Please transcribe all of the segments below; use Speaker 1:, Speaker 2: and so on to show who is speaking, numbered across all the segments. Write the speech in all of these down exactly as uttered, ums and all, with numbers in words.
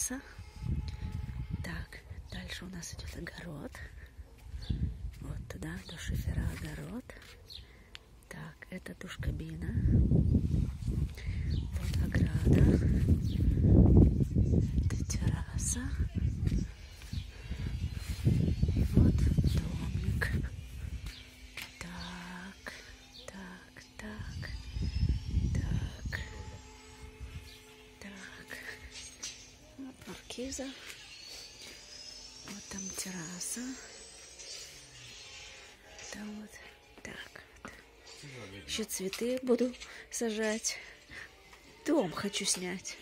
Speaker 1: терраса. Так, дальше у нас идет огород. Вот туда, до шифера огород. Так, это душ-кабина. Вот ограда. Это терраса. И вот домик. Так, так, так, так, так. Вот маркиза. Вот там терраса. Там вот так вот. Еще цветы буду сажать. Дом хочу снять.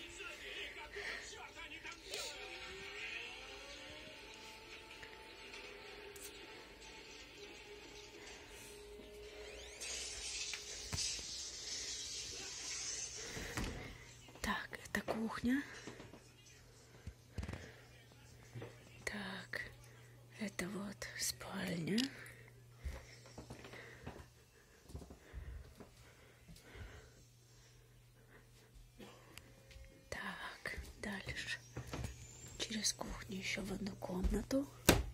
Speaker 1: Так, это кухня. Так, это вот спальня. Так, дальше. Через кухню еще в одну комнату.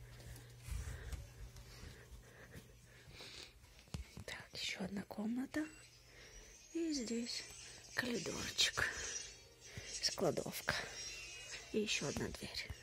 Speaker 1: Так, еще одна комната. И здесь коридорчик. Складовка. И еще одна дверь.